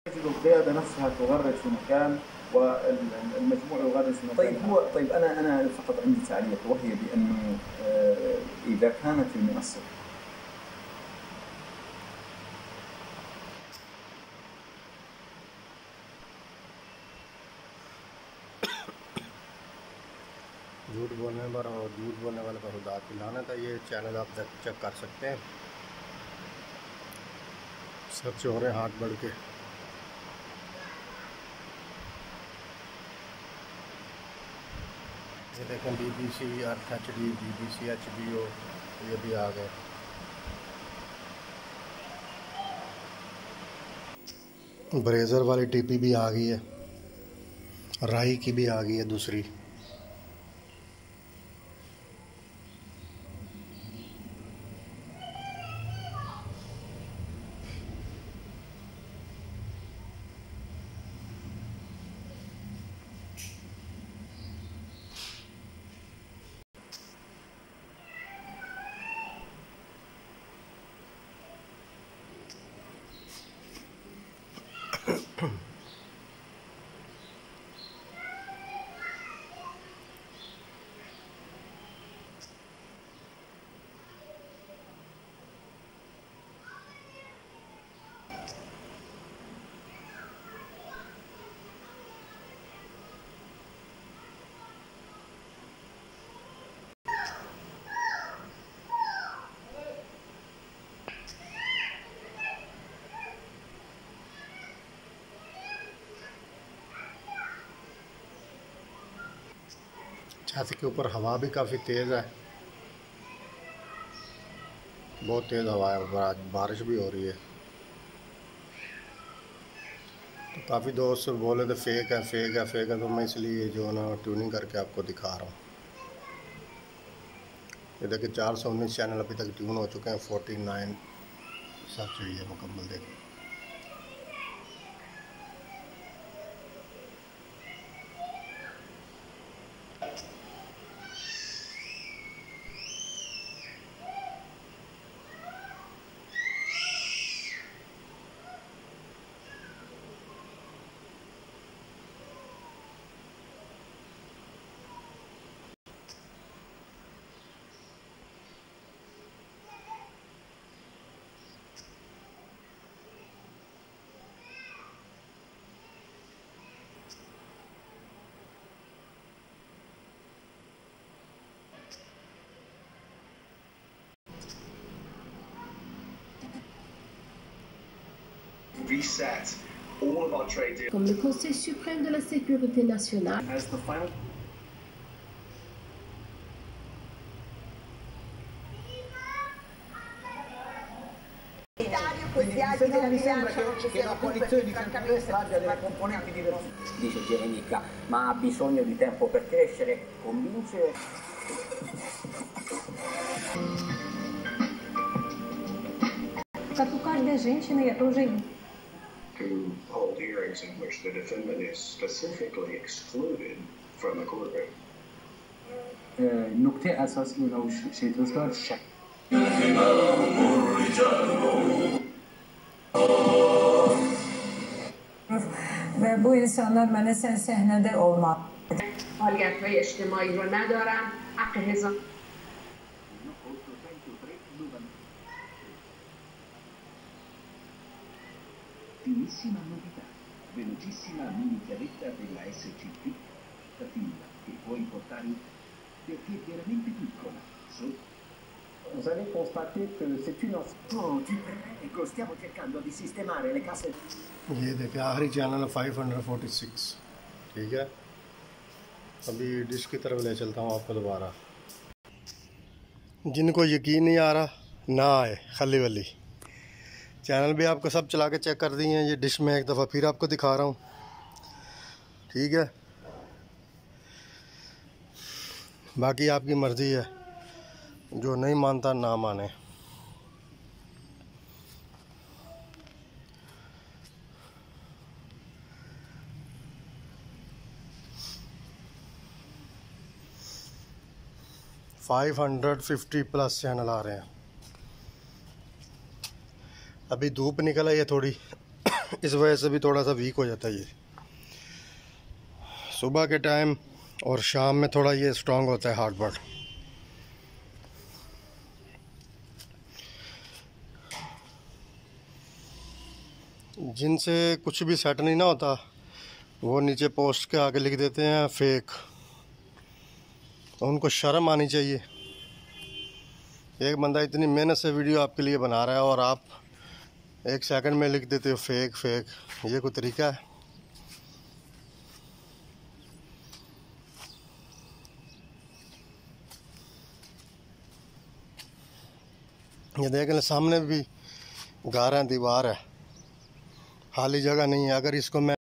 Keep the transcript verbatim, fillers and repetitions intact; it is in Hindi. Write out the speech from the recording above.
تجد القيادة نفسها تغرد في مكان والمجموع يغرد في مكان. طيب هو طيب أنا أنا فقط عندي تعليق، وهي بأنه إذا كانت المنصة झूठ बोलने पर और झूठ बोलने वाले पर खुदा की लानत है। ये चैनल आप चेक कर सकते हैं, सर्च हो रहे हैं हाथ बढ़ के। ये देखें B B C earth HD B, B B H B O ओ, ये भी आ गए। ब्रेजर वाली टीपी भी आ गई है, राई की भी आ गई है दूसरी। छाती के ऊपर हवा भी काफ़ी तेज़ है, बहुत तेज़ हवा है ऊपर, आज बारिश भी हो रही है। तो काफ़ी दोस्त बोले थे फेक है फेक है फेक है, तो मैं इसलिए जो है ना ट्यूनिंग करके आपको दिखा रहा हूँ। ये देखिए चार सौ उन्नीस चैनल अभी तक ट्यून हो चुके हैं, फोर्टी नाइन सर्च हुई है मुकम्मल। देखिए reset all of our trade deals. Comme le Conseil suprême de la sécurité nationale. As the final mi sembra che, che la coalizione di centrodestra abbia delle componenti diverse. Dice Geremica, ma ha bisogno di tempo per crescere, convincere. Как у каждой женщины, я тоже... Who hold hearings in which the defendant is specifically excluded from the courtroom. نقطة أساسية لو شيء تذكر الشك. Ve bu insanlar mənə sən səhnədə olma. فعالیت‌های اجتماعی رو ندارم. حق هزار Ultimissima novità, velocissima mini chiavetta della S C P, portativa, che puoi portare perché è veramente piccola. So. Vous allez constater que c'est une... Oh, ti prego, stiamo cercando di sistemare le case. ये देखिए आखिरी चैनल है फाइव हंड्रेड फोर्टी सिक्स। ठीक है, अभी डिश की तरफ ले चलता हूँ आपको दोबारा। जिनको यकीन नहीं आ रहा ना आए, खाली वाली चैनल भी आपको सब चला के चेक कर दिए हैं। ये डिश में एक दफ़ा फिर आपको दिखा रहा हूँ। ठीक है, बाकी आपकी मर्ज़ी है, जो नहीं मानता ना माने। Five hundred fifty plus channel आ रहे हैं। अभी धूप निकल आई है थोड़ी, इस वजह से भी थोड़ा सा वीक हो जाता है ये। सुबह के टाइम और शाम में थोड़ा ये स्ट्रांग होता है हार्डबोर्ड। जिनसे कुछ भी सेट नहीं ना होता वो नीचे पोस्ट के आगे लिख देते हैं फेक। तो उनको शर्म आनी चाहिए। एक बंदा इतनी मेहनत से वीडियो आपके लिए बना रहा है और आप एक सेकंड में लिख देते हो फेक फेक। ये कोई तरीका है? ये देख लें, सामने भी घर है, दीवार है, खाली जगह नहीं है। अगर इसको मैं